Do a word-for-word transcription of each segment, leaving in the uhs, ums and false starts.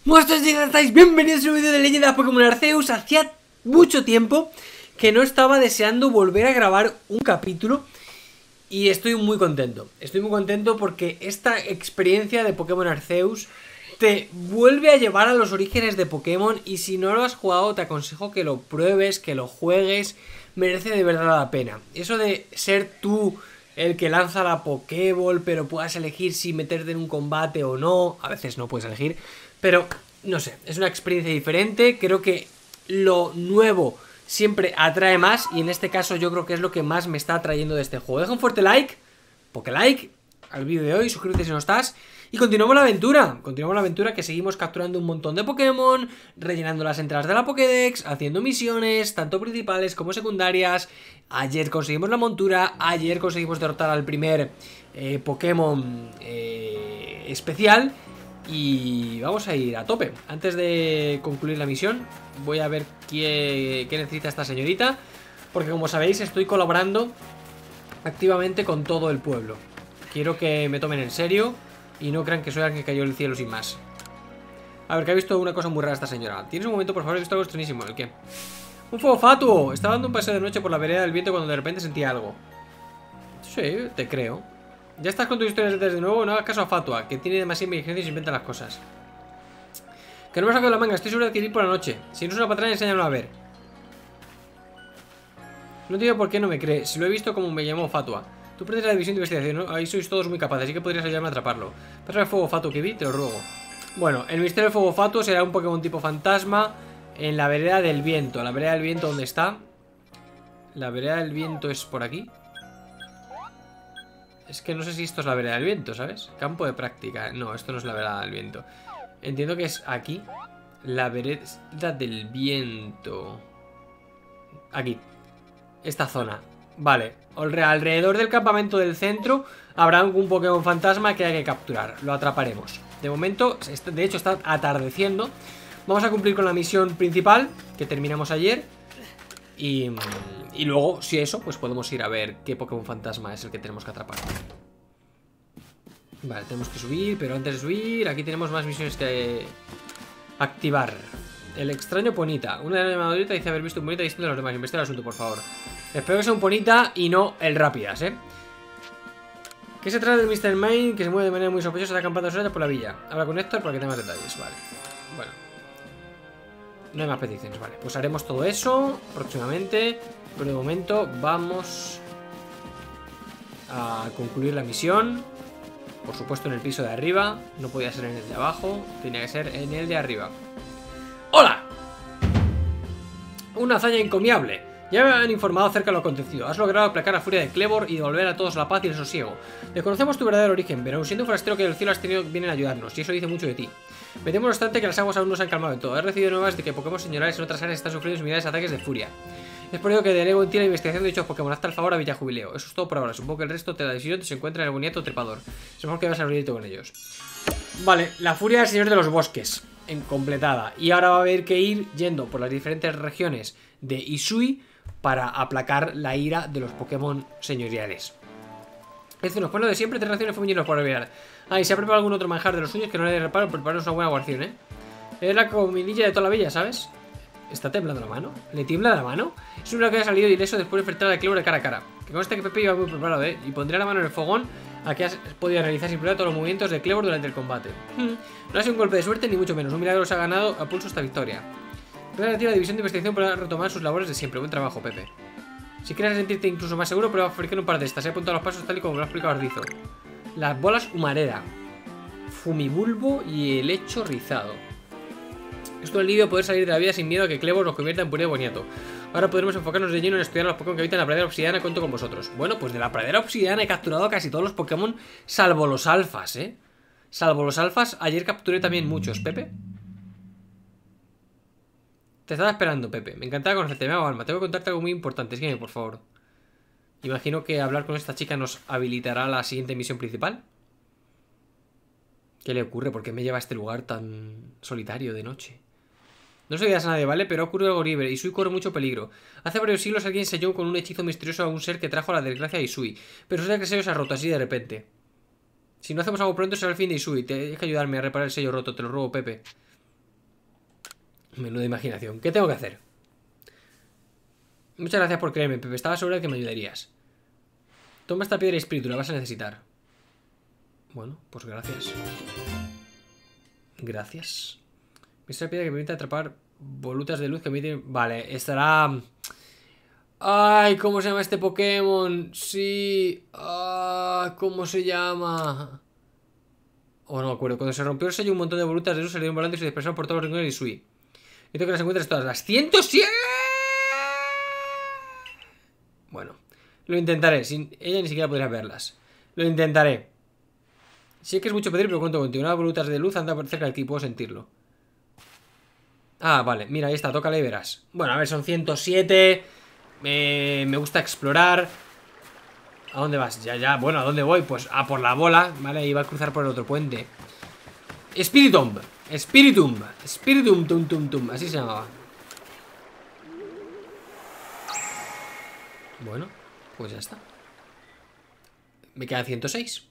Monstruos, ¿cómo estáis? Bienvenidos a un vídeo de Leyendas Pokémon Arceus. Hacía mucho tiempo que no estaba deseando volver a grabar un capítulo y estoy muy contento. Estoy muy contento porque esta experiencia de Pokémon Arceus te vuelve a llevar a los orígenes de Pokémon, y si no lo has jugado te aconsejo que lo pruebes, que lo juegues. Merece de verdad la pena. Eso de ser tú el que lanza la Pokéball, pero puedas elegir si meterte en un combate o no. A veces no puedes elegir, pero no sé, es una experiencia diferente. Creo que lo nuevo siempre atrae más, y en este caso yo creo que es lo que más me está atrayendo de este juego. Deja un fuerte like, Poké-like al vídeo de hoy, suscríbete si no estás, y continuamos la aventura. Continuamos la aventura que seguimos capturando un montón de Pokémon, rellenando las entradas de la Pokédex, haciendo misiones, tanto principales como secundarias. Ayer conseguimos la montura, ayer conseguimos derrotar al primer eh, Pokémon eh, especial. Y vamos a ir a tope. Antes de concluir la misión, voy a ver qué, qué necesita esta señorita, porque como sabéis estoy colaborando activamente con todo el pueblo. Quiero que me tomen en serio y no crean que soy alguien que cayó del cielo sin más. A ver, que ha visto una cosa muy rara esta señora. ¿Tienes un momento, por favor? He visto algo extrañísimo. ¿El qué? ¡Un fuego fatuo! Estaba dando un paseo de noche por la vereda del viento cuando de repente sentí algo. Sí, te creo. Ya estás con tus historias de nuevo. No hagas caso a Fatua, que tiene demasiada inteligencia y se inventa las cosas. Que no me saco de la manga. Estoy seguro de adquirir por la noche. Si no es una patrona, enséñalo a ver. No entiendo por qué no me cree. Si lo he visto como me llamó Fatua. Tú prendes la división de investigación, ¿no? Ahí sois todos muy capaces, así que podrías ayudarme a atraparlo. Pásame el fuego fatuo que vi, te lo ruego. Bueno, el misterio del fuego fatuo será un Pokémon tipo fantasma en la vereda del viento. La vereda del viento, ¿dónde está? La vereda del viento es por aquí. Es que no sé si esto es la vereda del viento, ¿sabes? Campo de práctica. No, esto no es la vereda del viento. Entiendo que es aquí. La vereda del viento. Aquí. Esta zona. Vale. Alrededor del campamento del centro habrá algún Pokémon fantasma que hay que capturar. Lo atraparemos. De momento, de hecho está atardeciendo. Vamos a cumplir con la misión principal que terminamos ayer. Y, y luego, si eso, pues podemos ir a ver qué Pokémon fantasma es el que tenemos que atrapar. Vale, tenemos que subir, pero antes de subir, aquí tenemos más misiones que activar. El extraño Ponita. Una de las llamadas dice haber visto un Ponita distinto a los demás. Investiga el asunto, por favor. Espero que sea un Ponita y no el Rápidas, ¿eh? ¿Qué se trata del mister Mime que se mueve de manera muy sospechosa, está acampando sola por la villa? Habla con Héctor para que tenga más detalles, vale. Bueno. No hay más peticiones, vale. Pues haremos todo eso próximamente. Pero de momento vamos a concluir la misión. Por supuesto en el piso de arriba. No podía ser en el de abajo. Tenía que ser en el de arriba. ¡Hola! Una hazaña encomiable. Ya me han informado acerca de lo acontecido. Has logrado aplacar la furia de Clevor y devolver a todos la paz y el sosiego. Desconocemos tu verdadero origen, pero siendo un forastero que del cielo has tenido, vienen a ayudarnos, y eso dice mucho de ti. Me temo no obstante que las aguas aún no se han calmado de todo. He recibido nuevas de que Pokémon señorales en otras áreas están sufriendo similares ataques de furia. Es por ello que delego en ti la investigación de dichos Pokémon. Hasta el favor a Villa Jubileo. Eso es todo por ahora. Supongo que el resto de la decisión se encuentra en el boniato trepador. Supongo que vas a abrirte con ellos. Vale, la furia del señor de los bosques en completada. Y ahora va a haber que ir yendo por las diferentes regiones de Hisui para aplacar la ira de los Pokémon señoriales. Es nos pone lo de siempre, tres raciones femeninas por olvidar. Ah, y se ha preparado algún otro manjar de los suyos que no le reparo, prepararnos una buena guarnición, ¿eh? Es la comidilla de toda la villa, ¿sabes? ¿Está temblando la mano? ¿Le tiembla la mano? Es un milagro que ha salido ileso después de enfrentar a Clevor de cara a cara. Que consta que Pepe iba muy preparado, ¿eh? Y pondré la mano en el fogón a que has podido realizar sin problema todos los movimientos de Clevor durante el combate. Hmm. No ha sido un golpe de suerte, ni mucho menos. Un milagro se ha ganado a pulso esta victoria. Relativa división de investigación para retomar sus labores de siempre. Buen trabajo, Pepe. Si quieres sentirte incluso más seguro, prueba a fabricar un par de estas. He apuntado los pasos tal y como me lo ha explicado Ardizo. Las bolas humareda, Fumibulbo y el hecho rizado. Es todo el alivio poder salir de la vida sin miedo a que Clevor nos convierta en puré boniato. Ahora podremos enfocarnos de lleno en estudiar a los Pokémon que habitan en la pradera obsidiana. Cuento con vosotros. Bueno, pues de la pradera obsidiana he capturado a casi todos los Pokémon, salvo los alfas, ¿eh? Salvo los alfas, ayer capturé también muchos, Pepe. Te estaba esperando, Pepe. Me encantaba conocerte, me hago alma. Tengo que contarte algo muy importante. Sígueme, por favor. Imagino que hablar con esta chica nos habilitará la siguiente misión principal. ¿Qué le ocurre? ¿Por qué me lleva a este lugar tan solitario de noche? No se digas a nadie, ¿vale? Pero ha ocurrido algo horrible. Isui corre mucho peligro. Hace varios siglos alguien selló con un hechizo misterioso a un ser que trajo la desgracia a Isui. Pero sé que el sello se ha roto así de repente. Si no hacemos algo pronto será el fin de Isui. Tienes que ayudarme a reparar el sello roto, te lo ruego, Pepe. Menuda imaginación. ¿Qué tengo que hacer? Muchas gracias por creerme, Pepe. Estaba seguro de que me ayudarías. Toma esta piedra de espíritu, la vas a necesitar. Bueno, pues gracias. Gracias. Esta piedra que me permite atrapar volutas de luz que emiten... Vale, estará... Ay, ¿cómo se llama este Pokémon? Sí... Ah, ¿cómo se llama? Oh, no me acuerdo. Cuando se rompió el sello, un montón de volutas de luz salieron volando y se dispersaron por todos los rincones de Sui. Necesito que las encuentres todas. ¡Las ciento siete! Bueno, lo intentaré. Sin ella ni siquiera podría verlas. Lo intentaré. Sé que es mucho pedir, pero cuento contigo. Unas volutas de luz anda por cerca de aquí, puedo sentirlo. Ah, vale, mira, ahí está, tócala y verás. Bueno, a ver, son ciento siete. Me, me gusta explorar. ¿A dónde vas? Ya, ya, bueno, ¿a dónde voy? Pues a por la bola, vale, iba a cruzar por el otro puente. Spiritomb, Spiritomb, Spiritomb, tum, tum, tum, así se llamaba. Bueno, pues ya está. Me quedan ciento seis.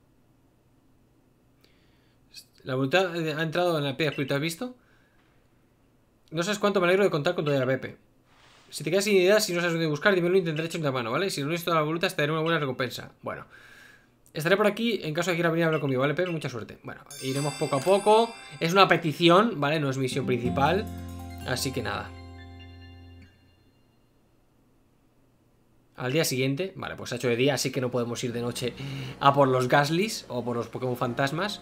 La voluntad ha entrado en la piedra espiritual, ¿has visto? No sabes cuánto me alegro de contar con tu idea, Pepe. Si te quedas sin ideas, si no sabes dónde buscar, dímelo y intentaré echar una mano, ¿vale? Si no necesito la voluntad, te daré una buena recompensa. Bueno, estaré por aquí en caso de que quieras venir a hablar conmigo, ¿vale, Pepe? Mucha suerte. Bueno, iremos poco a poco. Es una petición, ¿vale? No es misión principal. Así que nada. Al día siguiente, vale, pues ha hecho de día, así que no podemos ir de noche a por los Gaslis o por los Pokémon fantasmas.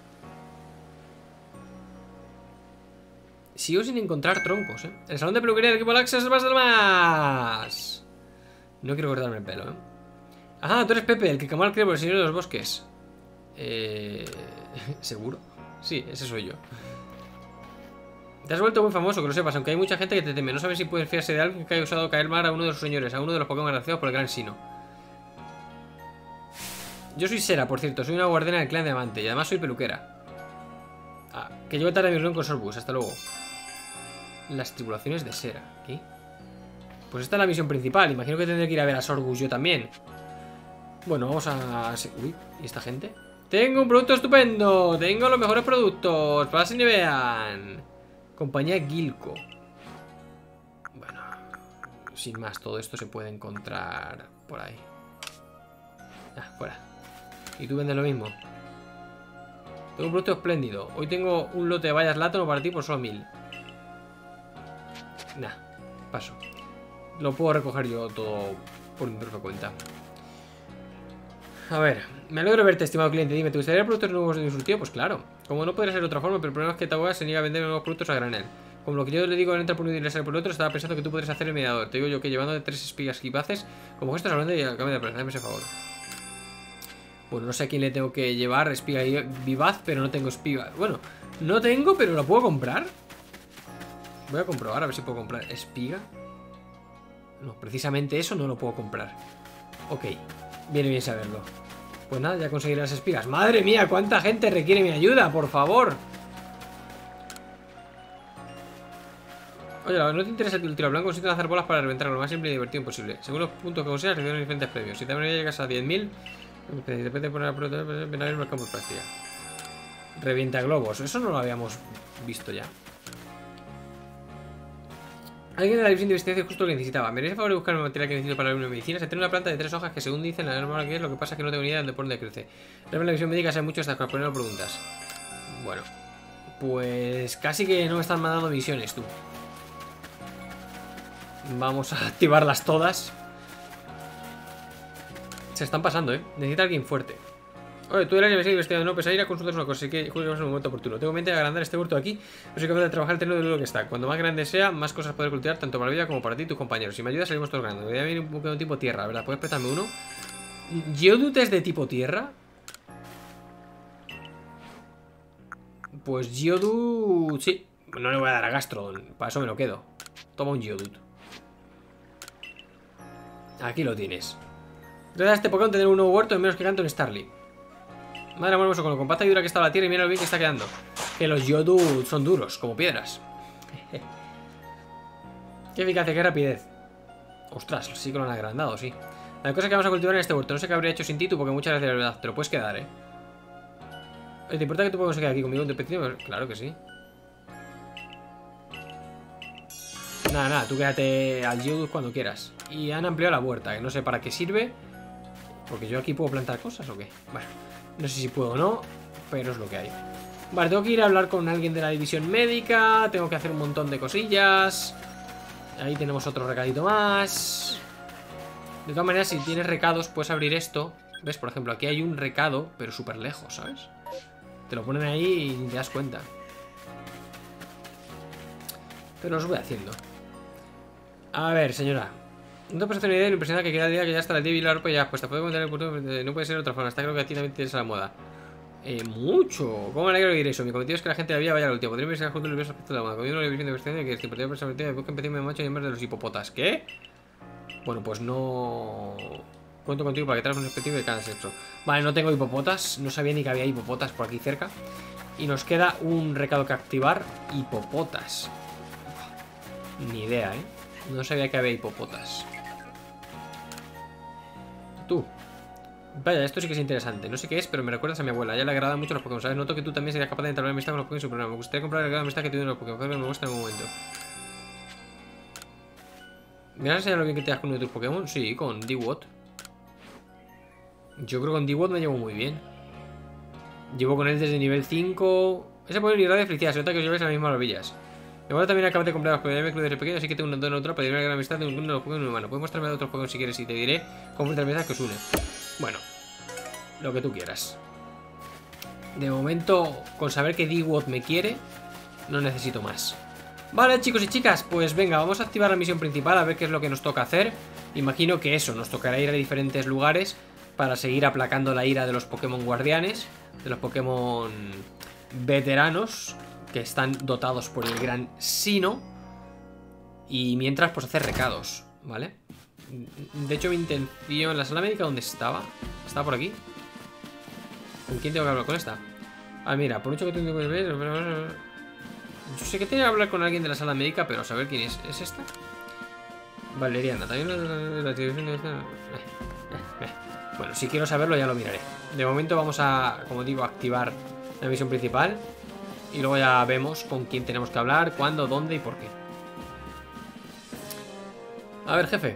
Sigo sin encontrar troncos, ¿eh? El salón de peluquería del equipo Laxas más del más. No quiero cortarme el pelo, ¿eh? Ajá, tú eres Pepe, el que Kamal cree por el señor de los bosques. Eh... ¿Seguro? Sí, ese soy yo. Te has vuelto muy famoso, que lo sepas, aunque hay mucha gente que te teme. No sabes si puedes fiarse de alguien que haya usado caer mal a uno de sus señores, a uno de los Pokémon agraciados por el gran Sino. Yo soy Sera, por cierto, soy una guardiana del clan de Amante y además soy peluquera. Ah, que llevo tarde a mi reunión con Sorbus, hasta luego. Las tribulaciones de Sera, ¿qué? Pues esta es la misión principal, imagino que tendré que ir a ver a Sorbus yo también. Bueno, vamos a... Uy, ¿y esta gente? Tengo un producto estupendo, tengo los mejores productos, pasen y vean. Compañía Gilco. Bueno, sin más, todo esto se puede encontrar por ahí. Ah, fuera. ¿Y tú vendes lo mismo? Tengo un producto espléndido. Hoy tengo un lote de vallas látano para ti por solo mil. Nah, paso. Lo puedo recoger yo todo por mi propia cuenta. A ver, me alegro de verte, estimado cliente. Dime, ¿te gustaría productos nuevos de mi surtido? Pues claro. Como no podría ser de otra forma, pero el problema es que Taboa se niega a vender nuevos productos a granel. Como lo que yo le digo, entra por uno y le sale por el otro, estaba pensando que tú podrías hacer el mediador. Te digo yo que llevando de tres espigas gipaces, como gestos hablando y acabo de aprender, ese favor. Bueno, no sé a quién le tengo que llevar espiga vivaz, pero no tengo espiga. Bueno, no tengo, pero ¿lo puedo comprar? Voy a comprobar a ver si puedo comprar espiga. No, precisamente eso no lo puedo comprar. Ok, viene bien saberlo. Pues nada, ya conseguiré las espigas. ¡Madre mía! ¿Cuánta gente requiere mi ayuda? ¡Por favor! Oye, ¿no te interesa el tiro blanco? Consiste en hacer bolas para reventar lo más simple y divertido posible. Según los puntos que consigas, recibes diferentes premios. Si también llegas a diez mil, depende de poner la prueba, ven a ver el campo de práctica. Revienta globos. Eso no lo habíamos visto ya. Alguien de la división de investigación justo lo que necesitaba. ¿Me haréis el favor de buscar el material que necesito para la medicina? Se tiene una planta de tres hojas que, según dicen, la normal que es, lo que pasa es que no tengo ni idea de por dónde crece. Realmente la división médica sabe mucho de estas cosas, pero no preguntas. Bueno, pues casi que no me están mandando misiones, tú. Vamos a activarlas todas. Se están pasando, ¿eh? Necesita alguien fuerte. Oye, tú eres el vecino investigado, no, pues a ir a consultar una cosa, así que juguemos en un momento oportuno. Tengo en mente agrandar este huerto aquí, no soy capaz de trabajar el terreno de lo que está. Cuando más grande sea, más cosas podré cultivar, tanto para la vida como para ti y tus compañeros. Si me ayudas, salimos todos grandes. Voy a venir un poco de tipo tierra, ¿verdad? ¿Puedes prestarme uno? ¿Geodude es de tipo tierra? Pues Geodude... sí, no le voy a dar a Gastrodon, para eso me lo quedo. Toma un Geodude. Aquí lo tienes. Gracias a este Pokémon tener un nuevo huerto en menos que canto en Starly. Madre mía, con lo compacta y dura que está la tierra y mira lo bien que está quedando. Que los Geodude son duros, como piedras. Qué eficacia, qué rapidez. Ostras, sí que lo han agrandado, sí. La cosa que vamos a cultivar en este huerto, no sé qué habría hecho sin ti, tú, porque muchas gracias, de verdad. Te lo puedes quedar, eh. ¿Te importa que tu Pokémon se quede aquí conmigo un pequeño? Claro que sí. Nada, nada, tú quédate al Geodude cuando quieras. Y han ampliado la huerta, que no sé para qué sirve. Porque yo aquí puedo plantar cosas o qué. Bueno, no sé si puedo o no, pero es lo que hay. Vale, tengo que ir a hablar con alguien de la división médica. Tengo que hacer un montón de cosillas. Ahí tenemos otro recadito más. De todas maneras, si tienes recados, puedes abrir esto. ¿Ves? Por ejemplo, aquí hay un recado, pero súper lejos, ¿sabes? Te lo ponen ahí y te das cuenta. Pero os voy haciendo. A ver, señora. No te puedes hacer una idea de lo impresionante que queda el día que ya está la tía y la ropa ya puesta. Podemos tener el punto. No puede ser de otra forma. Está creo que a ti también tienes a la moda. Eh, mucho. ¿Cómo me alegro de oír eso? Mi cometido es que la gente de la vida vaya al último. Podría verse junto a los diversos aspectos de la moda. Comiendo una división de versión que es importante personalmente de que empecé mi macho y en vez de los hipopotas. ¿Qué? Bueno, pues no. Cuento contigo para que traigas un perspectiva de cada sexo. Vale, no tengo hipopotas. No sabía ni que había hipopotas por aquí cerca. Y nos queda un recado que activar. Hipopotas. Ni idea, ¿eh? No sabía que había hipopotas. Tú. Vaya, esto sí que es interesante. No sé qué es, pero me recuerdas a mi abuela. Ya le agradan mucho los Pokémon, ¿sabes? Noto que tú también serías capaz de entablar amistad con los Pokémon sin problema. Me gustaría comprar el grado de amistad que tienen los Pokémon. Me muestra en un momento. ¿Me vas a enseñar lo bien que te das con uno de tus Pokémon? Sí, con D-Watt. Yo creo que con D-Watt me llevo muy bien. Llevo con él desde nivel cinco. Ese Pokémon irá de felicidad. Se nota que os lleváis a las mismas maravillas. Mi abuela también acaba de comprar los Pokémon desde pequeño, así que tengo un don otra para dirme la gran amistad de uno de los Pokémon humanos. Puedes mostrarme a otros Pokémon si quieres y te diré cómo es la amistad que os une. Bueno, lo que tú quieras. De momento, con saber que D-Watt me quiere, no necesito más. Vale, chicos y chicas, pues venga, vamos a activar la misión principal a ver qué es lo que nos toca hacer. Imagino que eso, nos tocará ir a diferentes lugares para seguir aplacando la ira de los Pokémon guardianes, de los Pokémon veteranos que están dotados por el gran Sinnoh. Y mientras, pues hacer recados, ¿vale? De hecho, mi intención en la sala médica, ¿dónde estaba? ¿Estaba por aquí? ¿Con quién tengo que hablar? ¿Con esta? Ah, mira, por mucho que tengo que ver... Yo sé que tengo que hablar con alguien de la sala médica, pero a saber quién es. ¿Es esta? Valeriana, también la, la televisión de esta... Bueno, si quiero saberlo ya lo miraré. De momento vamos a, como digo, activar la misión principal. Y luego ya vemos con quién tenemos que hablar, cuándo, dónde y por qué. A ver, jefe.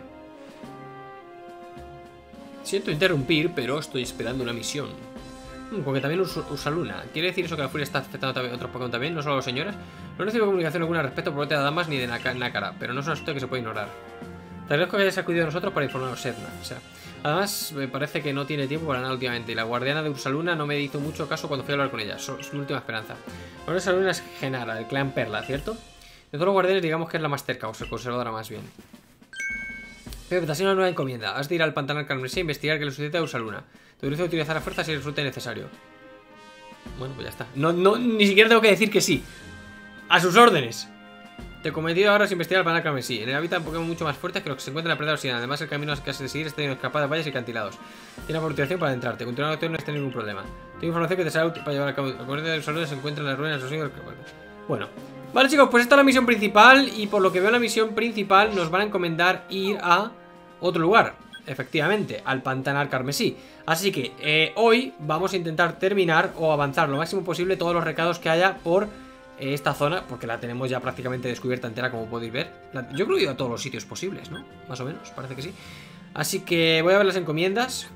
Siento interrumpir, pero estoy esperando una misión. Hmm, porque también usa, usa Luna. ¿Quiere decir eso que la furia está afectando a otros Pokémon también? No solo a los señores. No recibo comunicación alguna al respecto por parte de damas ni de Nácara, pero no es un asunto que se puede ignorar. Te agradezco que hayas acudido a nosotros para informarnos, Sedna. O sea, además, me parece que no tiene tiempo para nada últimamente. Y la guardiana de Ursaluna no me hizo mucho caso cuando fui a hablar con ella. Es mi última esperanza. Ahora Ursaluna es Genara, del clan Perla, ¿cierto? De todos los guardianes, digamos que es la más cerca, o se conservadora más bien. Pero te asigno una nueva encomienda. Has de ir al Pantanal Carmesí e investigar qué le sucede a Ursaluna. Te autorizo a utilizar la fuerza si resulte necesario. Bueno, pues ya está. No, no, ni siquiera tengo que decir que sí. A sus órdenes. Te cometido ahora es investigar el Pantanal Carmesí. En el hábitat Pokémon mucho más fuertes que los que se encuentran en la preda Obsidiana. Además, el camino que has de seguir está lleno de escapadas, valles y acantilados. Tiene una motivación para adentrarte. Continuar no tienes ningún problema. Tengo información que te será útil para llevar a cabo. La comunidad de Ursaluna se encuentra en las ruinas de los... Bueno. Vale, chicos, pues esta es la misión principal. Y por lo que veo en la misión principal nos van a encomendar ir a otro lugar. Efectivamente, al Pantanal Carmesí. Así que eh, hoy vamos a intentar terminar o avanzar lo máximo posible todos los recados que haya por eh, esta zona, porque la tenemos ya prácticamente descubierta entera, como podéis ver. La, yo creo que he ido a todos los sitios posibles, ¿no? Más o menos, parece que sí. Así que voy a ver las encomiendas.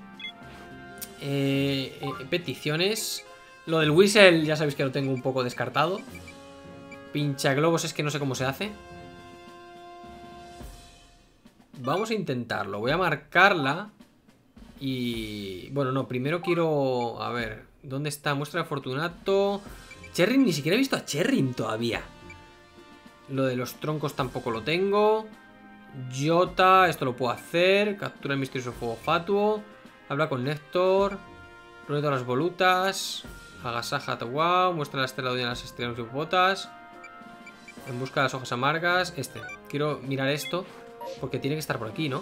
eh, eh, Peticiones. Lo del Whistle ya sabéis que lo tengo un poco descartado. Pincha globos es que no sé cómo se hace. Vamos a intentarlo. Voy a marcarla. Y... bueno, no, primero quiero... a ver, ¿dónde está? Muestra de Fortunato. Cherrin, ni siquiera he visto a Cherrin todavía. Lo de los troncos tampoco lo tengo. Jota, esto lo puedo hacer. Captura el misterioso fuego fatuo. Habla con Néctor. Reúne todas las volutas. Agasaja Tawau. Muestra la estela de las estrellas y botas. En busca de las hojas amargas. Este. Quiero mirar esto. Porque tiene que estar por aquí, ¿no?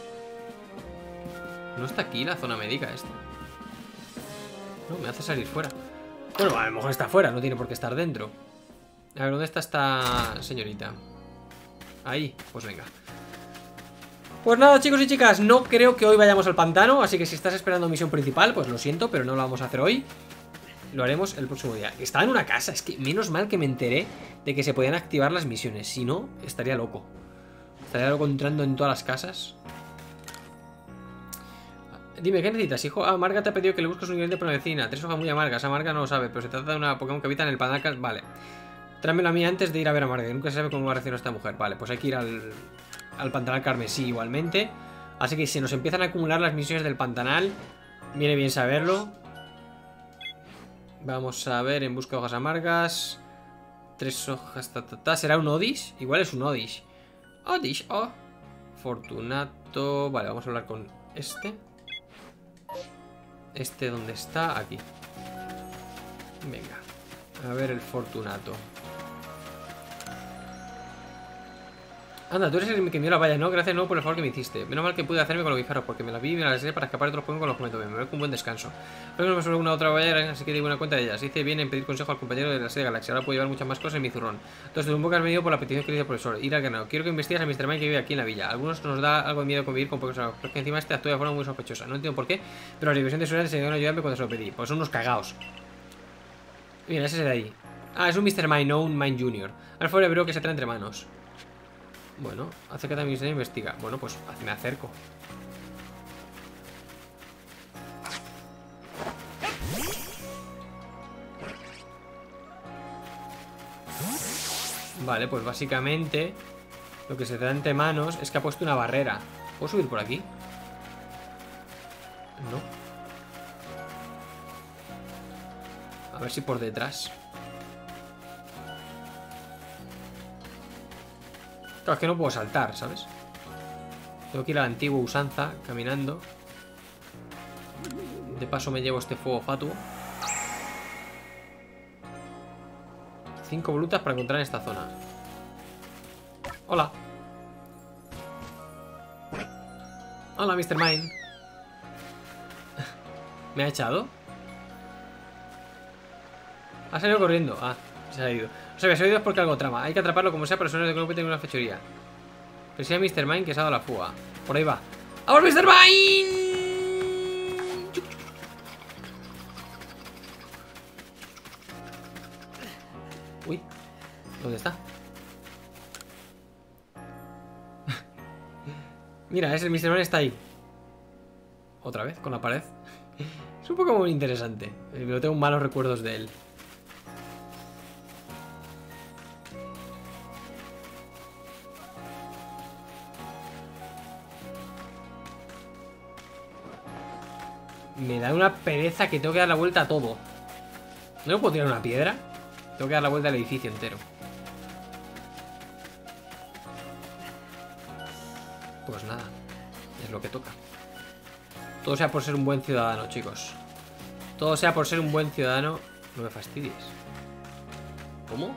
No está aquí la zona médica esta. No, me hace salir fuera. Bueno, a lo mejor está fuera, no tiene por qué estar dentro. A ver, ¿dónde está esta señorita? Ahí, pues venga. Pues nada, chicos y chicas, no creo que hoy vayamos al pantano. Así que si estás esperando misión principal, pues lo siento, pero no lo vamos a hacer hoy. Lo haremos el próximo día. Estaba en una casa, es que menos mal que me enteré de que se podían activar las misiones. Si no, estaría loco. Estaría loco entrando en todas las casas. Dime, ¿qué necesitas, hijo? Ah, Amarga te ha pedido que le busques un ingrediente para la vecina. Tres hojas muy amargas. Amarga no lo sabe, pero se trata de una Pokémon que habita en el Panacas. Vale. Tráemelo a mí antes de ir a ver a Amarga. Nunca se sabe cómo va a reaccionar esta mujer. Vale, pues hay que ir al, al Pantanal Carmesí igualmente. Así que si nos empiezan a acumular las misiones del Pantanal, viene bien saberlo. Vamos a ver, en busca de hojas amargas. Tres hojas, ta, ta, ta. ¿Será un Odish? Igual es un Odish. Odish, oh. Fortunato. Vale, vamos a hablar con este. Este, ¿dónde está? Aquí. Venga. A ver el Fortunato. Anda, tú eres el que me dio la valla, ¿no? Gracias de nuevo por el favor que me hiciste. Menos mal que pude hacerme con los guijarros, porque me la vi y me la sé para escapar de otros Pokémon con los cometo bien. Me veo con un buen descanso. Creo que no me suele una otra valla, así que di buena cuenta de ellas. Hice bien en pedir consejo al compañero de la sede de Galaxia. Ahora puedo llevar muchas más cosas en mi zurrón. Entonces, un poco has venido por la petición que le hizo el profesor. Ir al grano. Quiero que investigues a mister Mime que vive aquí en la villa. A algunos nos da algo de miedo convivir con Pokémon, pero que encima este actúa de forma muy sospechosa. No entiendo por qué, pero la división de seguridad se dieron a ayudarme cuando se lo pedí. Pues son unos cagaos. Mira, ese es de ahí. Ah, es un mister Mime, no un Mime Junior. Al favor, veo que se trae entre manos. Bueno, acércate a mi misterio e investiga. Bueno, pues me acerco. Vale, pues básicamente lo que se da entre manos es que ha puesto una barrera. ¿Puedo subir por aquí? No. A ver si por detrás. Claro, es que no puedo saltar, ¿sabes? Tengo que ir a la antigua usanza, caminando. De paso me llevo este fuego fatuo. Cinco volutas para encontrar en esta zona. Hola. Hola, mister Mime. ¿Me ha echado? Ha salido corriendo. Ah, se ha ido. O sea, que se ha ido es porque algo trama. Hay que atraparlo como sea, pero eso no es de que no puede tener una fechoría. Pero si a mister Mime que se ha dado la fuga. Por ahí va. ¡Vamos, mister Mime! Uy, ¿dónde está? Mira, ese mister Mime está ahí. Otra vez, con la pared. Es un poco muy interesante. Pero tengo malos recuerdos de él. Me da una pereza que tengo que dar la vuelta a todo. ¿No le puedo tirar una piedra? Tengo que dar la vuelta al edificio entero. Pues nada, es lo que toca. Todo sea por ser un buen ciudadano, chicos. Todo sea por ser un buen ciudadano. No me fastidies. ¿Cómo?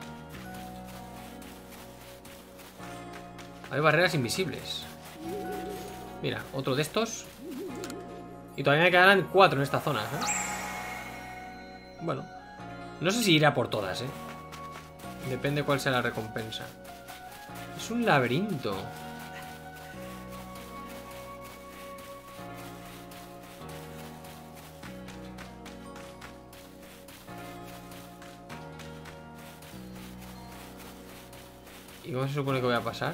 Hay barreras invisibles. Mira, otro de estos. Y todavía me quedarán cuatro en esta zona, ¿eh? Bueno, no sé si iré a por todas, ¿eh? Depende cuál sea la recompensa. Es un laberinto. ¿Y cómo se supone que voy a pasar?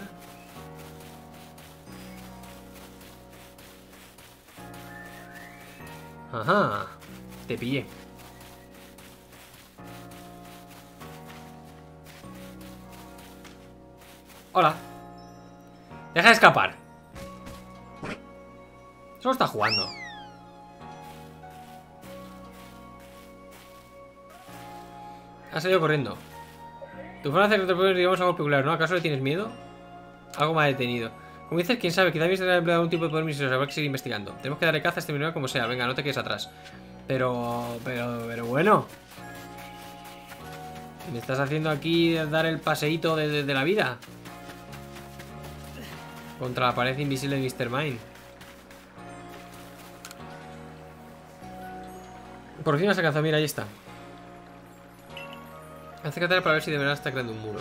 Ajá, te pillé. Hola. Deja de escapar. Solo está jugando. Ha salido corriendo. Tu forma de hacer que te puedes, digamos, algo peculiar, ¿no? ¿Acaso le tienes miedo? Algo me ha detenido. Como dices, quién sabe, quizá habéis empleado algún tipo de poder misterioso. Habrá que seguir investigando. Tenemos que darle caza a este mineral como sea. Venga, no te quedes atrás. Pero, pero, pero bueno. ¿Me estás haciendo aquí dar el paseíto de, de, de la vida? Contra la pared invisible de mister Mime. Por fin has alcanzado, mira, ahí está. Acércate para ver si de verdad está creando un muro.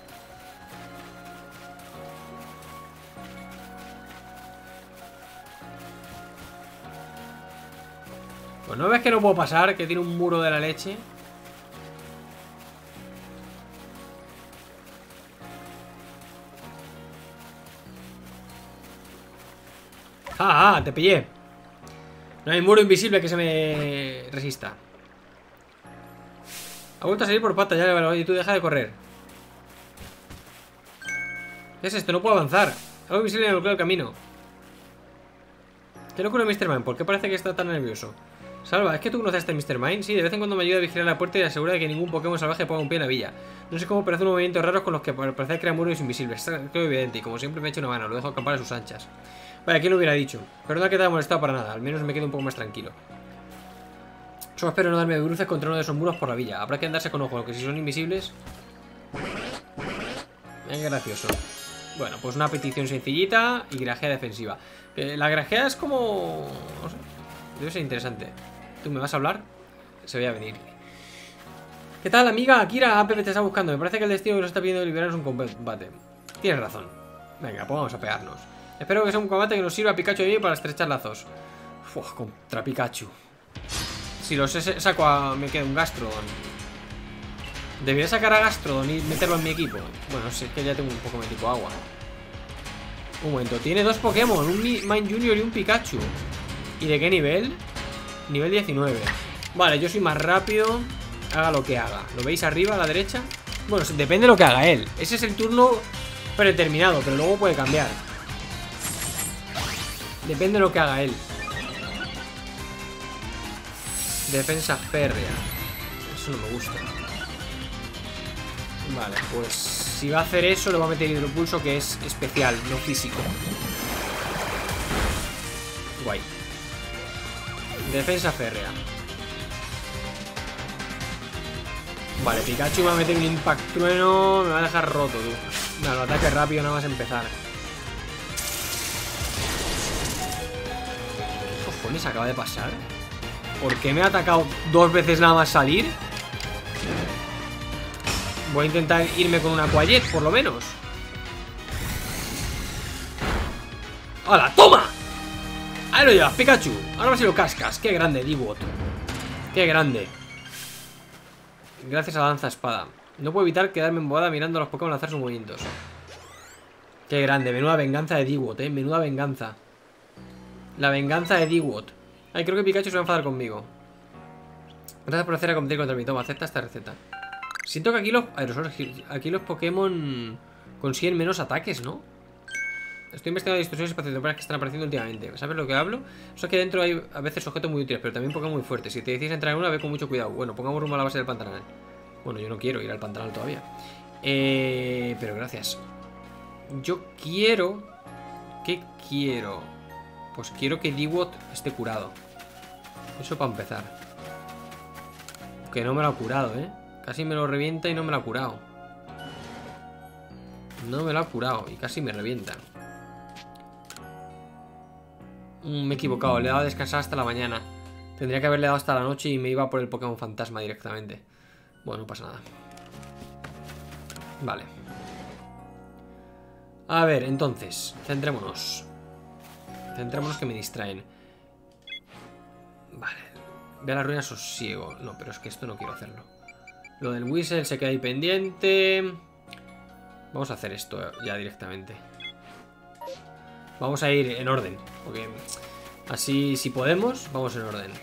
Pues no ves que no puedo pasar, que tiene un muro de la leche. ¡Ah, ah! Te pillé. No hay muro invisible que se me resista. Ha vuelto a salir por patas, ya le vale. Y tú deja de correr. ¿Qué es esto? No puedo avanzar. Algo invisible me bloquea el camino. ¿Qué locura, mister Mime? ¿Por qué parece que está tan nervioso? Salva, ¿es que tú conoces a este mister Mime? Sí, de vez en cuando me ayuda a vigilar la puerta y asegura de que ningún Pokémon salvaje ponga un pie en la villa. No sé cómo, pero hace unos movimientos raros con los que parece crear muros invisibles. Está creo evidente y como siempre me echa una mano. Lo dejo acampar a sus anchas. Vaya, ¿quién lo hubiera dicho? Perdona que te haya molestado para nada. Al menos me quedo un poco más tranquilo. Solo espero no darme bruces contra uno de esos muros por la villa. Habrá que andarse con ojo, que si son invisibles... Es gracioso. Bueno, pues una petición sencillita y grajea defensiva. Eh, la grajea es como... No sé, debe ser interesante. ¿Tú me vas a hablar? Se veía venir. ¿Qué tal, amiga? Akira, A P P te está buscando. Me parece que el destino que nos está pidiendo liberarnos un combate. Tienes razón. Venga, pues vamos a pegarnos. Espero que sea un combate que nos sirva a Pikachu y a mí para estrechar lazos. Uf, contra Pikachu. Si los saco a... me queda un Gastrodon. Debería sacar a Gastrodon y meterlo en mi equipo. Bueno, si es que ya tengo un Pokémon tipo agua. Un momento, tiene dos Pokémon, un Mime Junior y un Pikachu. ¿Y de qué nivel? Nivel diecinueve. Vale, yo soy más rápido. Haga lo que haga. ¿Lo veis arriba a la derecha? Bueno, depende de lo que haga él. Ese es el turno predeterminado, pero luego puede cambiar. Depende de lo que haga él. Defensa férrea. Eso no me gusta. Vale, pues si va a hacer eso, le va a meter hidropulso, que es especial, no físico. Guay. Defensa férrea. Vale, Pikachu me va a meter un Impact Trueno. Me va a dejar roto, tú. Vale, ataque rápido nada más empezar. ¿Qué cojones acaba de pasar? ¿Por qué me ha atacado dos veces nada más salir? Voy a intentar irme con una Aquajet, por lo menos. ¡Hala, toma! Ahí lo llevas, Pikachu. Ahora va a ser lo cascas. Qué grande, Dewott. Qué grande. Gracias a la lanza espada. No puedo evitar quedarme embobada mirando a los Pokémon lanzar sus movimientos. Qué grande, menuda venganza de Dewott, eh. Menuda venganza. La venganza de Dewott. Ay, creo que Pikachu se va a enfadar conmigo. Gracias por hacer a competir contra mí. Toma, acepta esta receta. Siento que aquí los aerosoles, aquí los Pokémon consiguen menos ataques, ¿no? Estoy investigando distorsiones espaciotemporales que están apareciendo últimamente. ¿Sabes lo que hablo? Eso es que dentro hay a veces objetos muy útiles, pero también Pokémon muy fuertes. Si te decides entrar en una, ve con mucho cuidado. Bueno, pongamos rumbo a la base del pantanal. Bueno, yo no quiero ir al pantanal todavía. Eh, pero gracias. Yo quiero... ¿Qué quiero? Pues quiero que Dewott esté curado. Eso para empezar. Que no me lo ha curado, ¿eh? Casi me lo revienta y no me lo ha curado. No me lo ha curado y casi me revienta. Mm, me he equivocado, le he dado a descansar hasta la mañana. Tendría que haberle dado hasta la noche y me iba por el Pokémon fantasma directamente. Bueno, no pasa nada. Vale. A ver, entonces, centrémonos. Centrémonos que me distraen. Vale. Ve a la ruina sosiego. No, pero es que esto no quiero hacerlo. Lo del Whistle se queda ahí pendiente. Vamos a hacer esto ya directamente. Vamos a ir en orden, porque así, si podemos, vamos en orden.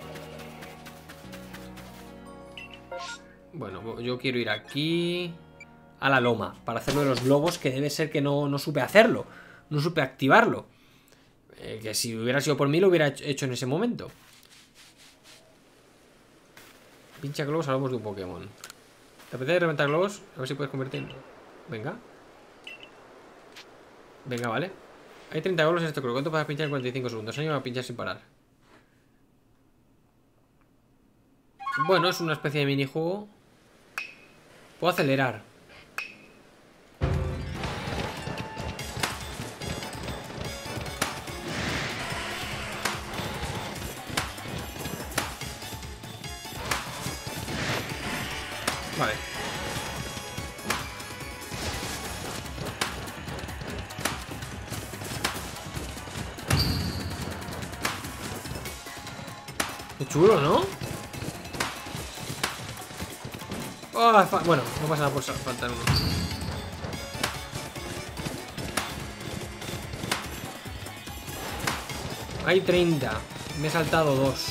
Bueno, yo quiero ir aquí a la loma para hacerlo de los globos, que debe ser que no, no supe hacerlo. No supe activarlo. Eh, que si hubiera sido por mí lo hubiera hecho en ese momento. Pincha globos, hablamos de un Pokémon. ¿Te apetece reventar globos? A ver si puedes convertirlo. Venga. Venga, vale. Hay treinta globos en este club. ¿Cuánto puedes pinchar en cuarenta y cinco segundos? Año va a pinchar sin parar. Bueno, es una especie de minijuego. Puedo acelerar. Vale. Qué chulo, ¿no? Oh, bueno, no pasa nada por faltar uno. Hay treinta. Me he saltado dos.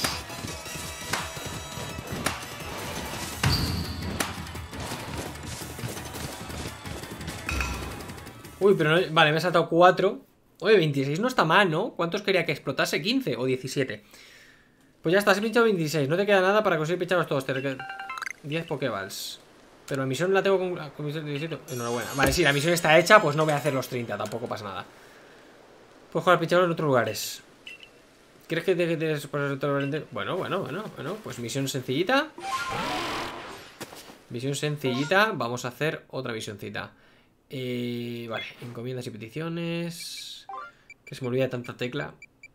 Uy, pero no... Vale, me he saltado cuatro. Oye, veintiséis no está mal, ¿no? ¿Cuántos quería que explotase? ¿quince o diecisiete? Pues ya está, has pinchado veintiséis. No te queda nada para conseguir pincharlos todos. Te quedan diez Pokéballs. Pero la misión la tengo con, con diecisiete. Enhorabuena. Vale, sí, la misión está hecha. Pues no voy a hacer los treinta, tampoco pasa nada. Puedes jugar pincharlos en otros lugares. ¿Quieres que te des por otro? Bueno, bueno, bueno, bueno. Pues misión sencillita. Misión sencillita. Vamos a hacer otra misioncita. Eh, vale, encomiendas y peticiones. Que se me olvida tanta tecla.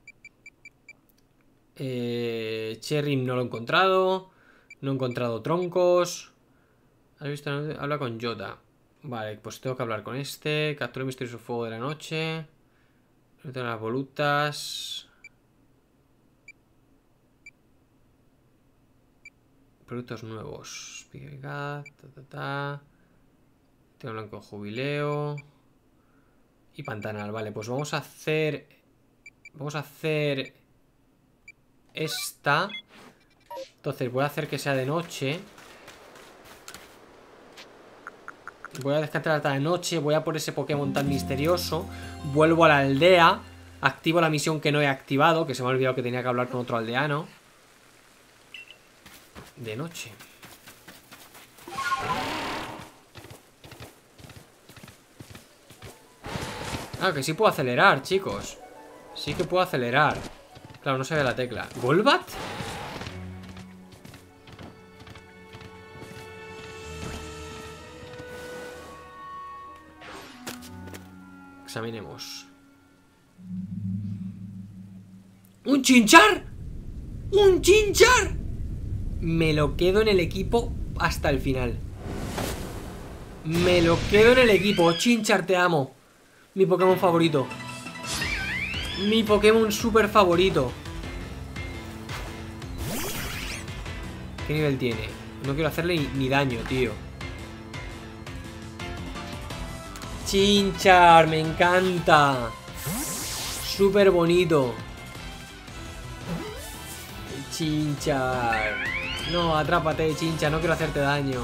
eh, Cherry no lo he encontrado. No he encontrado troncos. ¿Has visto? Habla con Yoda. Vale, pues tengo que hablar con este. Captura el misterioso fuego de la noche. No tengo las volutas. Productos nuevos. Ta, ta, ta. Tengo blanco jubileo. Y pantanal. Vale, pues vamos a hacer. Vamos a hacer esta. Entonces voy a hacer que sea de noche. Voy a descartar hasta de noche. Voy a por ese Pokémon tan misterioso. Vuelvo a la aldea. Activo la misión que no he activado, que se me ha olvidado que tenía que hablar con otro aldeano. De noche. Ah, que sí puedo acelerar, chicos. Sí que puedo acelerar. Claro, no se ve la tecla. ¿Golbat? Examinemos. ¡Un Chinchar! ¡Un Chinchar! Me lo quedo en el equipo hasta el final. Me lo quedo en el equipo. Chinchar, te amo. Mi Pokémon favorito. Mi Pokémon super favorito. ¿Qué nivel tiene? No quiero hacerle ni, ni daño, tío. Chinchar, me encanta. Súper bonito. Chinchar. No, atrápate, Chinchar, no quiero hacerte daño.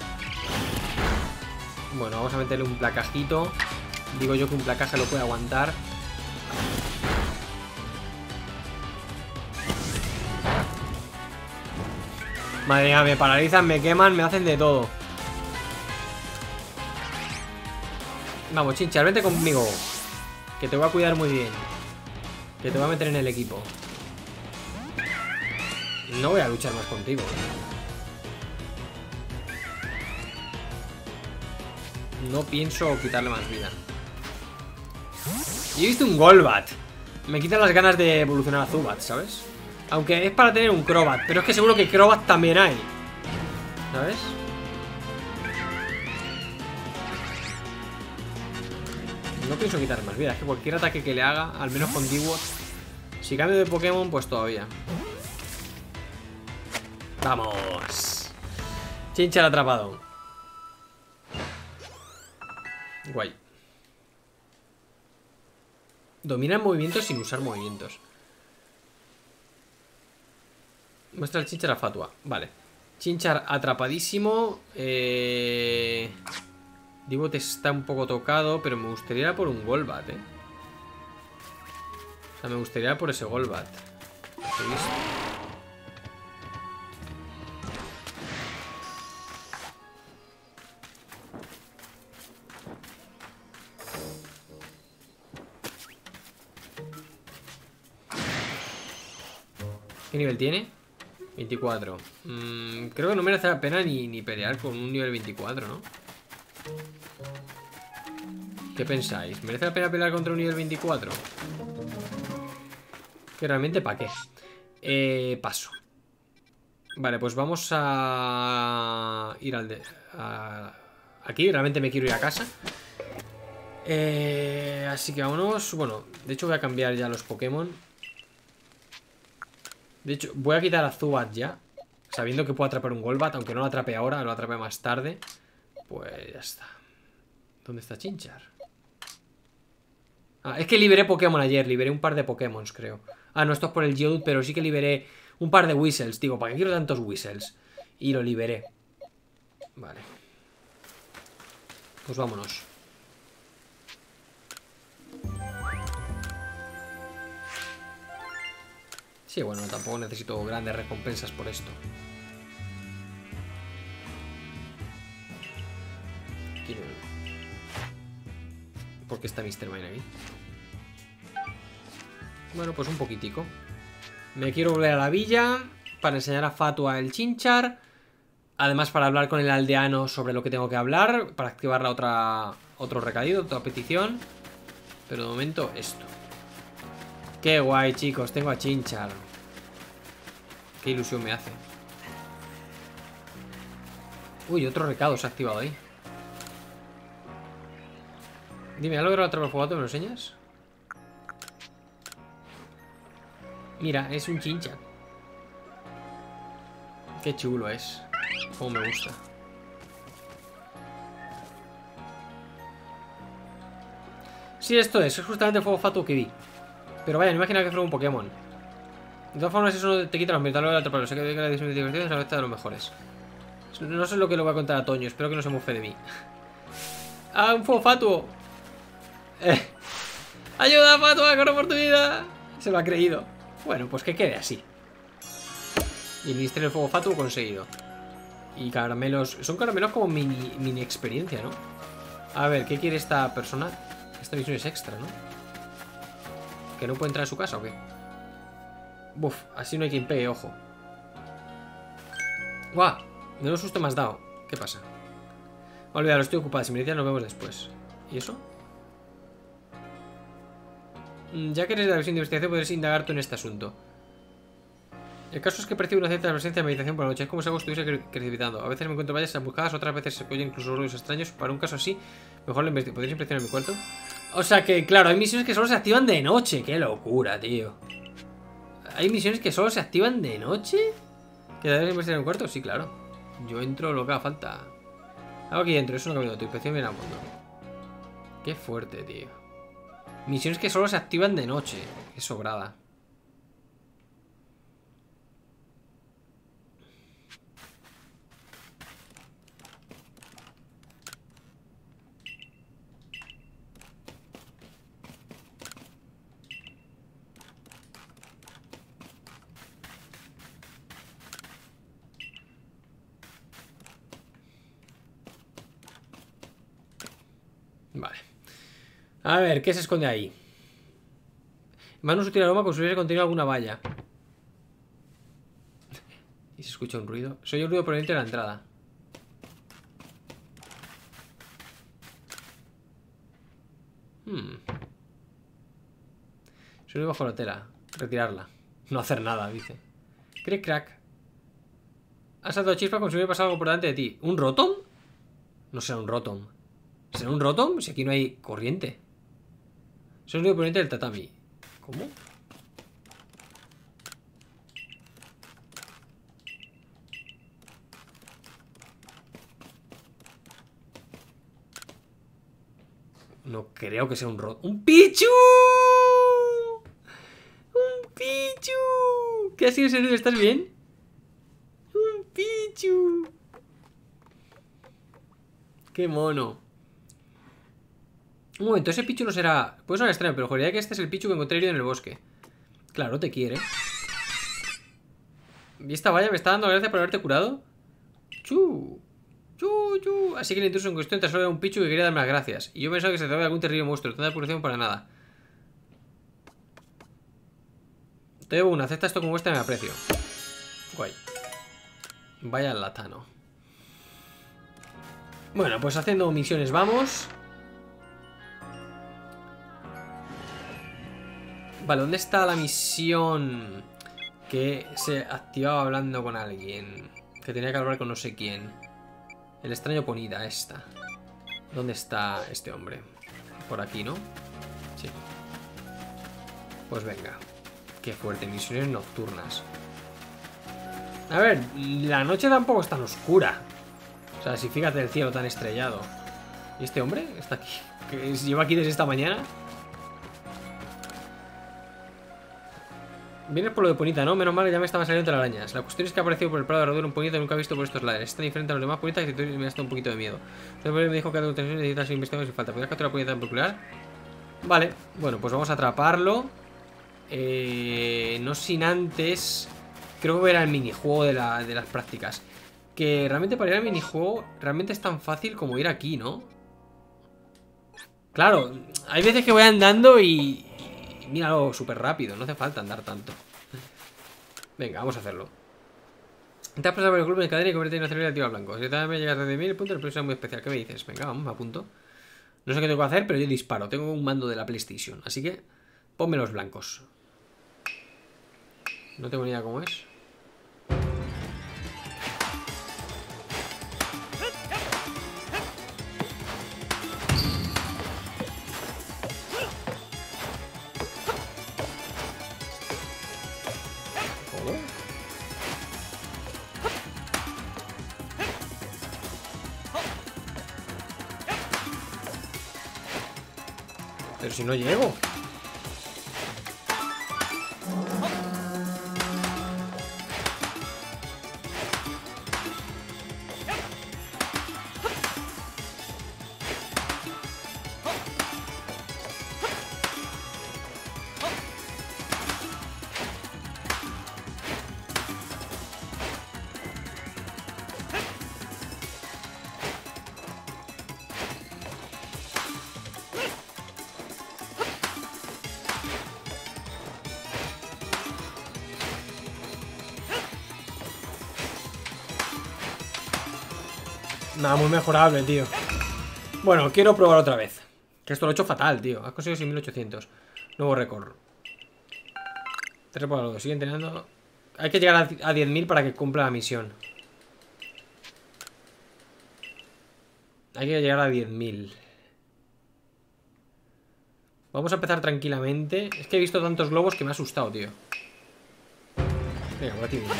Bueno, vamos a meterle un placajito. Digo yo que un placaje lo puede aguantar. Madre mía, me paralizan, me queman, me hacen de todo. Vamos, Chinchar, vente conmigo. Que te voy a cuidar muy bien. Que te voy a meter en el equipo. No voy a luchar más contigo. No pienso quitarle más vida. Y he visto un Golbat. Me quitan las ganas de evolucionar a Zubat, ¿sabes? Aunque es para tener un Crobat. Pero es que seguro que Crobat también hay, ¿sabes? No pienso quitar más vida. Es que cualquier ataque que le haga, al menos con D-Word. Si cambio de Pokémon, pues todavía. ¡Vamos! Chinchar atrapado. Guay. Domina el movimiento sin usar movimientos. Muestra el Chinchar a Fatua. Vale. Chinchar atrapadísimo. Eh... D-Bot está un poco tocado, pero me gustaría ir a por un Golbat, eh. O sea, me gustaría ir a por ese Golbat. He visto. ¿Qué nivel tiene? veinticuatro. Mm, creo que no merece la pena ni, ni pelear con un nivel veinticuatro, ¿no? ¿Qué pensáis? ¿Merece la pena pelear contra un nivel veinticuatro? Que realmente, ¿para qué? Eh, paso. Vale, pues vamos a ir al de... A... Aquí, realmente me quiero ir a casa. Eh, así que vámonos. Bueno, de hecho voy a cambiar ya los Pokémon. De hecho, voy a quitar a Zubat ya, sabiendo que puedo atrapar un Golbat. Aunque no lo atrape ahora, lo atrape más tarde. Pues ya está. ¿Dónde está Chinchar? Ah, es que liberé Pokémon ayer. Liberé un par de Pokémon, creo. Ah, no, esto es por el Geodude, pero sí que liberé un par de Whistles. Digo, ¿para qué quiero tantos Whistles? Y lo liberé. Vale. Pues vámonos. Sí, bueno, tampoco necesito grandes recompensas por esto. ¿Por qué está mister Mime aquí? Bueno, pues un poquitico. Me quiero volver a la villa para enseñar a Fatua el Chinchar. Además, para hablar con el aldeano sobre lo que tengo que hablar. Para activar la otra, otro recadito, otra petición. Pero de momento esto. Qué guay, chicos, tengo a Chinchar. Qué ilusión me hace. Uy, otro recado se ha activado ahí. Dime, ¿has logrado atrapar el Fogato? ¿Me lo enseñas? Mira, es un Chinchar. Qué chulo es. Como me gusta. Sí, esto es. Es justamente el fuego fatuo que vi. Pero vaya, no imagino que fuera un Pokémon. De todas formas, eso no te quita los metales de atraparlo. Sé que la diversión es la de los mejores. No sé lo que le voy a contar a Toño. Espero que no se mofe de mí. ¡Ah, un fuego fatuo! Eh. ¡Ayuda, Fatua! ¡Corre por tu vida! Se lo ha creído. Bueno, pues que quede así. Y el Ministerio del Fuego Fatuo conseguido. Y caramelos. Son caramelos como mini, mini experiencia, ¿no? A ver, ¿qué quiere esta persona? Esta misión es extra, ¿no? ¿Que no puede entrar a su casa o qué? Buf, así no hay quien pegue, ojo. ¡Guau! Menos susto me has dado. ¿Qué pasa? Olvídalo, estoy ocupado. Si me dices, nos vemos después. ¿Y eso? Ya que eres de la visión de investigación, podrías indagar tú en este asunto. El caso es que percibo una cierta presencia de meditación por la noche. Es como si algo estuviese precipitando. A veces me encuentro vallas emboscadas, otras veces se oyen incluso ruidos extraños. Para un caso así, mejor lo investigo. ¿Podrías inspeccionar mi cuarto? O sea que, claro, hay misiones que solo se activan de noche. ¡Qué locura, tío! ¿Hay misiones que solo se activan de noche? ¿Que debes investigar mi cuarto? Sí, claro. Yo entro lo que haga falta. Algo aquí dentro, es un camino. Tu inspección viene a fondo. Qué fuerte, tío. Misiones que solo se activan de noche. Qué sobrada. Vale. A ver, ¿qué se esconde ahí? Mano sutil aroma como si hubiese contenido alguna valla. Y se escucha un ruido. Soy un ruido proveniente de la entrada. Hmm. Soy bajo la tela. Retirarla. No hacer nada, dice. Crick crack. Ha saltado chispa como si hubiera pasado algo por delante de ti. ¿Un Rotom? No será un Rotom. ¿Será un Rotom? Si aquí no hay corriente. Soy un ruido proveniente del tatami. ¿Cómo? No creo que sea un Rotom. ¡Un Pichu! ¡Un Pichu! ¿Qué ha sido ese ruido? ¿Estás bien? ¡Un Pichu! ¡Qué mono! Un momento, ese Pichu no será... Puede sonar extraño, pero juraría que este es el Pichu que encontré herido en el bosque. Claro, te quiere. ¿Y esta valla me está dando gracias por haberte curado? Chu. Chu, chu. Así que el intruso en cuestión te solo era un Pichu que quería darme las gracias. Y yo pensaba que se trataba de algún terrible monstruo. Tanta purificación para nada. Te debo una. Acepta esto como muestra de mi aprecio. Guay. Vaya latano. Bueno, pues haciendo misiones vamos. Vale, ¿dónde está la misión que se activaba hablando con alguien? Que tenía que hablar con no sé quién. El extraño Ponida, esta. ¿Dónde está este hombre? Por aquí, ¿no? Sí. Pues venga. Qué fuerte, misiones nocturnas. A ver, la noche tampoco es tan oscura. O sea, si fíjate el cielo tan estrellado. ¿Y este hombre? Está aquí. ¿Que lleva aquí desde esta mañana? Vienes por lo de Ponita, ¿no? Menos mal que ya me estaban saliendo telarañas. La cuestión es que ha aparecido por el prado de Rodero un Ponita que nunca he visto por estos lares. Es tan diferente a los demás Ponitas que me da hasta un poquito de miedo. Entonces me dijo que necesitas investigar sin falta. ¿Podrías capturar Ponita en particular? Vale, bueno, pues vamos a atraparlo. Eh, no sin antes... Creo que era el minijuego de, la, de las prácticas. Que realmente para ir al minijuego realmente es tan fácil como ir aquí, ¿no? Claro, hay veces que voy andando y... y míralo, súper rápido, no hace falta andar tanto. Venga, vamos a hacerlo. Te has pasado por el club de cadena y convertir en una celebridad activa blanco. Si también me llegas a diez mil puntos, el precio es muy especial. ¿Qué me dices? Venga, vamos, me apunto. No sé qué tengo que hacer, pero yo disparo. Tengo un mando de la PlayStation, así que ponme los blancos. No tengo ni idea cómo es. Pero si no llego. Nada, muy mejorable, tío. Bueno, quiero probar otra vez. Que esto lo he hecho fatal, tío. Has conseguido seis mil ochocientos. Nuevo récord. Tres por algo. Sigue entrenando. Hay que llegar a diez mil para que cumpla la misión. Hay que llegar a diez mil. Vamos a empezar tranquilamente. Es que he visto tantos globos que me ha asustado, tío. Venga, por aquí mismo.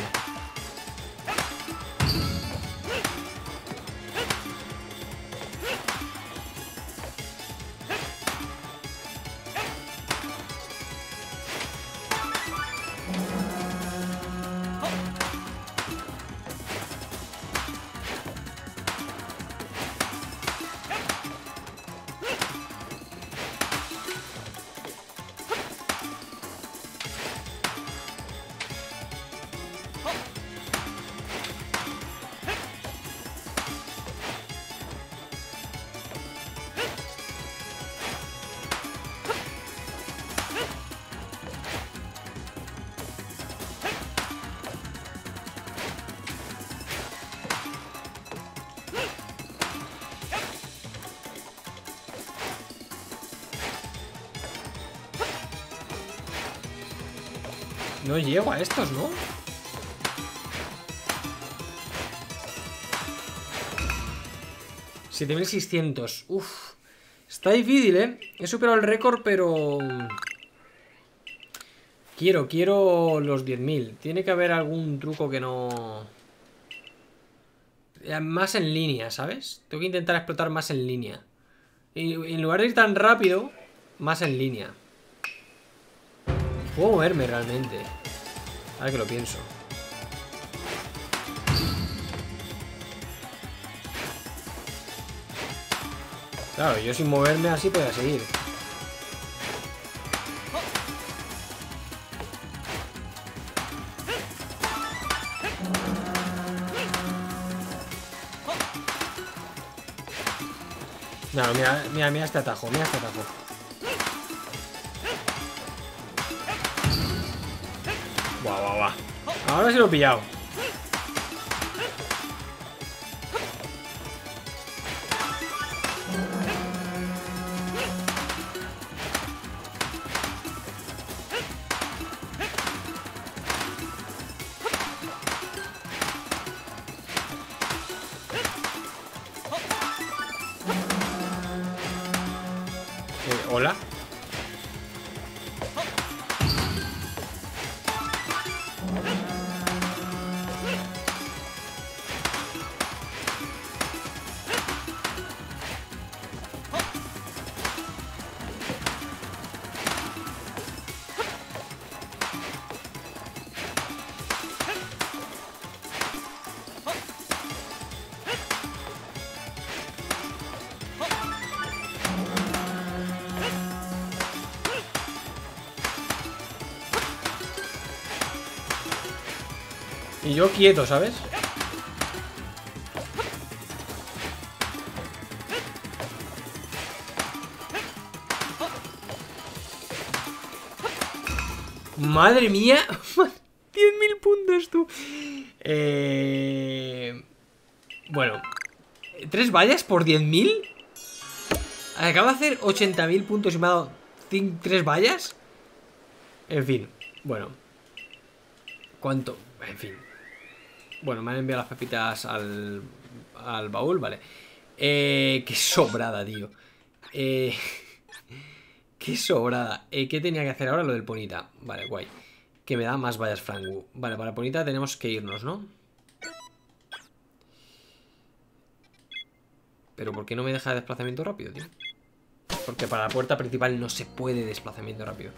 No llego a estos, ¿no? siete mil seiscientos. Uf. Está difícil, ¿eh? He superado el récord, pero... Quiero, quiero los diez mil. Tiene que haber algún truco que no... Más en línea, ¿sabes? Tengo que intentar explotar más en línea. Y en lugar de ir tan rápido, más en línea. Puedo moverme realmente. Ahora que lo pienso. Claro, yo sin moverme así podía seguir. No, mira, mira, mira este atajo, mira este atajo. Guau, guau, guau. Ahora sí lo he pillado. Eh, hola. Y yo quieto, ¿sabes? Madre mía. diez mil puntos, tú. Eh... Bueno. ¿Tres vallas por diez mil? Acabo de hacer ochenta mil puntos y me ha dado tres vallas. En fin. Bueno. ¿Cuánto? En fin. Bueno, me han enviado las pepitas al, al baúl, vale. Eh, qué sobrada, tío. Eh... Qué sobrada. Eh, ¿Qué tenía que hacer ahora? Lo del ponita. Vale, guay. Que me da más vallas frangu. Vale, para ponita tenemos que irnos, ¿no? Pero ¿por qué no me deja desplazamiento rápido, tío? Porque para la puerta principal no se puede desplazamiento rápido.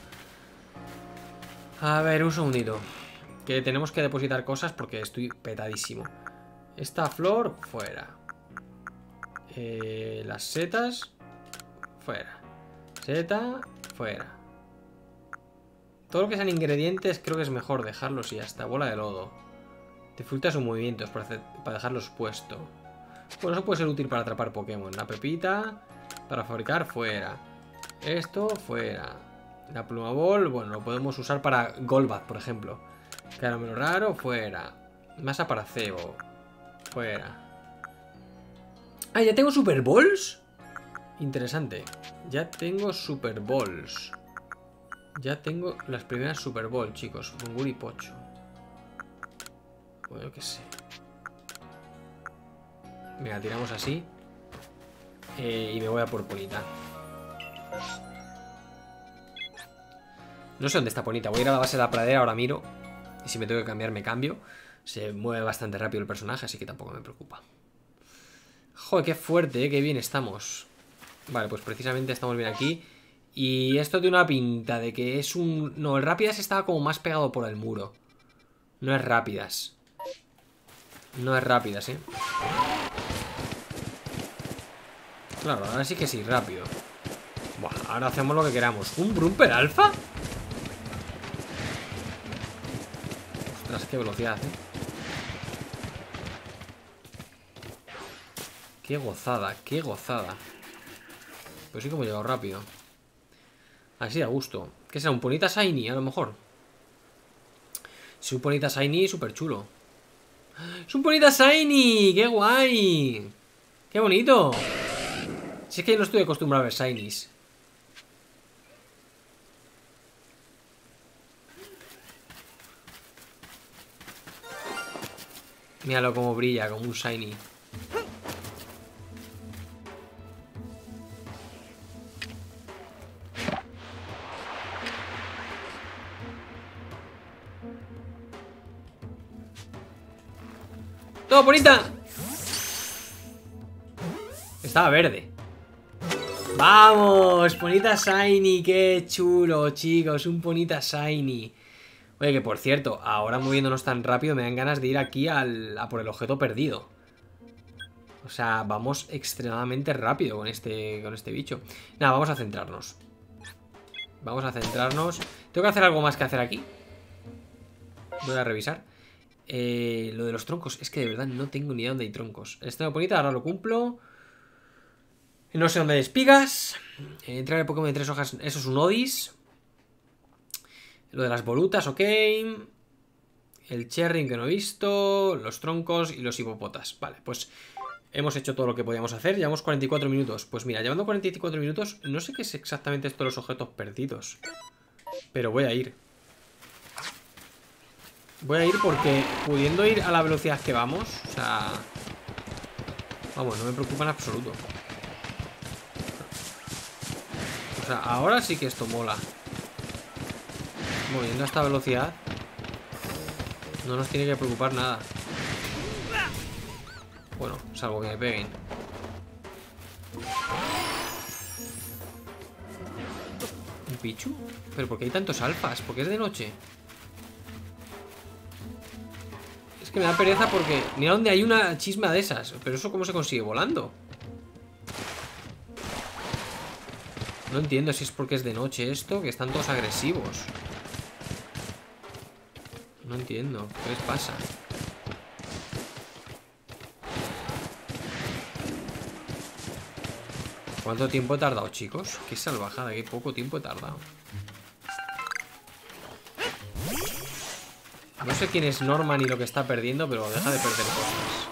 A ver, un segundito. Que tenemos que depositar cosas porque estoy petadísimo. Esta flor, fuera. Eh, las setas, fuera. Seta, fuera. Todo lo que sean ingredientes creo que es mejor dejarlos y hasta bola de lodo. Disfruta sus movimientos para, hacer, para dejarlos puestos. Bueno, eso puede ser útil para atrapar Pokémon. La pepita para fabricar, fuera. Esto, fuera. La pluma ball, bueno, lo podemos usar para Golbat, por ejemplo. Caramelo raro, fuera. Masa para cebo, fuera. Ah, ¿ya tengo Super Balls? Interesante. Ya tengo Super Balls. Ya tengo las primeras Super Balls, chicos. Bungur y Pocho. Bueno, qué sé. Venga, tiramos así. Eh, y me voy a por Ponita. No sé dónde está Ponita. Voy a ir a la base de la pradera, ahora miro. Y si me tengo que cambiar, me cambio. Se mueve bastante rápido el personaje, así que tampoco me preocupa. Joder, qué fuerte, ¿eh? Qué bien estamos. Vale, pues precisamente estamos bien aquí. Y esto tiene una pinta de que es un... No, el Rápidas estaba como más pegado por el muro. No es Rápidas. No es Rápidas, ¿eh? Claro, ahora sí que sí, rápido. Buah, ahora hacemos lo que queramos. ¿Un Brumper Alpha? Ostras, qué velocidad, ¿eh? Qué gozada, qué gozada. Pues sí que hemos llegado rápido. Así a gusto. ¿Qué será? ¿Un Ponita Shiny? A lo mejor. Sí, un Ponita Shiny súper chulo. ¡Es un Ponita Shiny! ¡Qué guay! ¡Qué bonito! Si es que yo no estoy acostumbrado a ver Shinies. Míralo como brilla, como un Shiny. ¡Todo bonita! Estaba verde. ¡Vamos! Ponita Shiny, qué chulo, chicos. Un Ponita Shiny. Oye, que por cierto, ahora moviéndonos tan rápido me dan ganas de ir aquí al, a por el objeto perdido. O sea, vamos extremadamente rápido con este, con este bicho. Nada, vamos a centrarnos. Vamos a centrarnos. ¿Tengo que hacer algo más que hacer aquí? Voy a revisar. Eh, lo de los troncos. Es que de verdad no tengo ni idea dónde hay troncos. El estreno bonita, ahora lo cumplo. No sé dónde hay espigas. Eh, entrar el Pokémon de tres hojas. Eso es un Odis. Lo de las volutas, ok. El Cherry que no he visto. Los troncos y los hipopotas. Vale, pues hemos hecho todo lo que podíamos hacer. Llevamos cuarenta y cuatro minutos. Pues mira, llevando cuarenta y cuatro minutos, no sé qué es exactamente esto de los objetos perdidos. Pero voy a ir. Voy a ir porque pudiendo ir a la velocidad que vamos, o sea... Vamos, no me preocupa en absoluto. O sea, ahora sí que esto mola. Moviendo a esta velocidad no nos tiene que preocupar nada. Bueno, salvo que me peguen. ¿Un Pichu? ¿Pero por qué hay tantos alfas? ¿Por qué es de noche? Es que me da pereza porque... Mira dónde hay una chisma de esas. Pero eso ¿cómo se consigue? Volando. No entiendo si es porque es de noche esto, que están todos agresivos. No entiendo. ¿Qué les pasa? ¿Cuánto tiempo he tardado, chicos? Qué salvajada, qué poco tiempo he tardado. No sé quién es Norman y lo que está perdiendo, pero deja de perder cosas.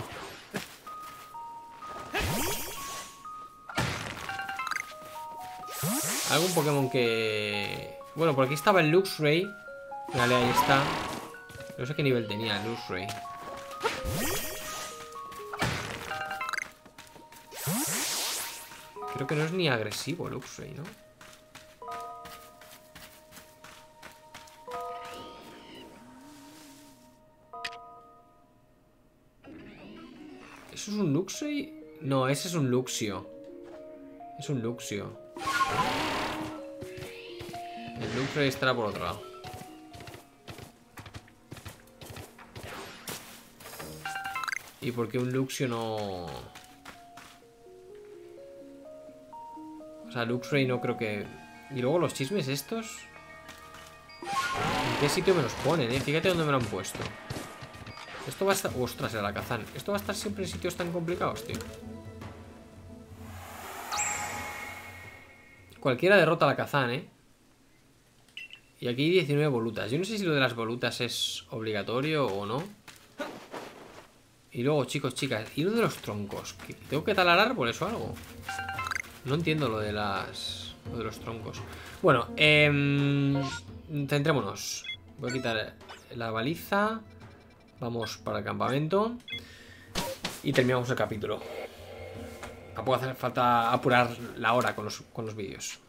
Algún Pokémon que... Bueno, por aquí estaba el Luxray. Vale, ahí está. No sé qué nivel tenía el Luxray. Creo que no es ni agresivo Luxray, ¿no? ¿Eso es un Luxray? No, ese es un Luxio. Es un Luxio. El Luxray estará por otro lado. ¿Y por qué un Luxio no...? O sea, Luxray no creo que... Y luego los chismes estos... ¿En qué sitio me los ponen, eh? Fíjate dónde me lo han puesto. Esto va a estar... Ostras, el Alakazam. Esto va a estar siempre en sitios tan complicados, tío. Cualquiera derrota al Alakazam, eh. Y aquí hay diecinueve volutas. Yo no sé si lo de las volutas es obligatorio o no. Y luego, chicos, chicas, ¿y lo de los troncos? ¿Tengo que talar árboles o algo? No entiendo lo de las... Lo de los troncos. Bueno, eh, centrémonos. Voy a quitar la baliza. Vamos para el campamento. Y terminamos el capítulo. Tampoco hace falta apurar la hora con los, con los vídeos.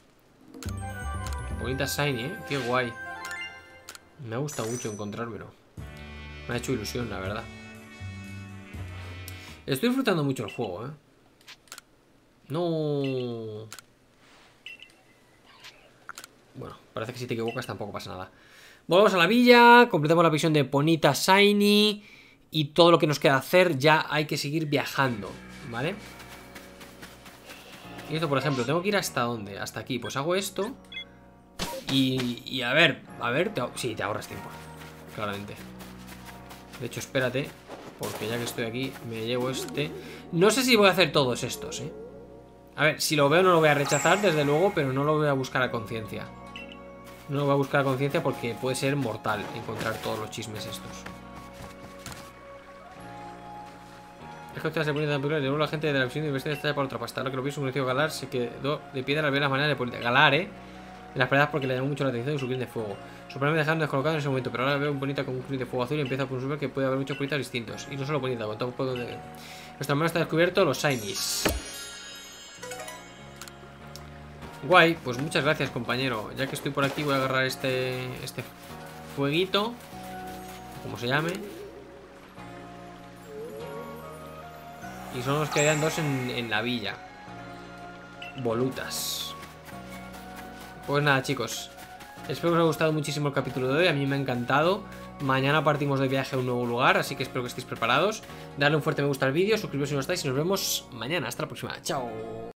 Bonita Shiny, ¿eh? Qué guay. Me ha gustado mucho encontrármelo. Me ha hecho ilusión, la verdad. Estoy disfrutando mucho el juego, ¿eh? No... Bueno, parece que si te equivocas tampoco pasa nada. Volvemos a la villa, completamos la visión de Ponyta Shiny. Y todo lo que nos queda hacer, ya hay que seguir viajando, ¿vale? Y esto, por ejemplo, tengo que ir hasta dónde, hasta aquí. Pues hago esto. Y, y a ver, a ver, te, sí, te ahorras tiempo. Claramente. De hecho, espérate, porque ya que estoy aquí, me llevo este. No sé si voy a hacer todos estos, ¿eh? A ver, si lo veo no lo voy a rechazar, desde luego, pero no lo voy a buscar a conciencia. No lo voy a buscar a conciencia porque puede ser mortal encontrar todos los chismes estos. Es que usted se pone tan popular y luego la gente de la visión de universidad está para otra pasta. Ahora que lo vi, su conocido Galar se quedó de piedra al ver las maneras de política. Galar, ¿eh? En las peleas porque le llamó mucho la atención su crin de fuego. Su problema me dejaron descolocado en ese momento, pero ahora veo un bonita con un crin de fuego azul y empieza a presumir que puede haber muchos bonitas distintos. Y no solo bonita, con todo puedo de... Nuestro hermano está descubierto, los Shinies. Guay, pues muchas gracias, compañero. Ya que estoy por aquí voy a agarrar este este fueguito, como se llame. Y solo nos quedan dos en, en la villa. Volutas. Pues nada, chicos, espero que os haya gustado muchísimo el capítulo de hoy. A mí me ha encantado. Mañana partimos de viaje a un nuevo lugar, así que espero que estéis preparados. Darle un fuerte me gusta al vídeo, suscribiros si no estáis y nos vemos mañana. Hasta la próxima, chao.